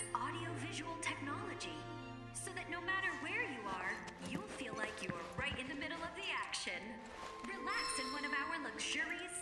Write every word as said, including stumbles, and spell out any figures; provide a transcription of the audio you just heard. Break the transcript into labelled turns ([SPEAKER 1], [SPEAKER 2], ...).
[SPEAKER 1] audio-visual technology, so that no matter where you are, you'll feel like you're right in the middle of the action. Relax in one of our luxurious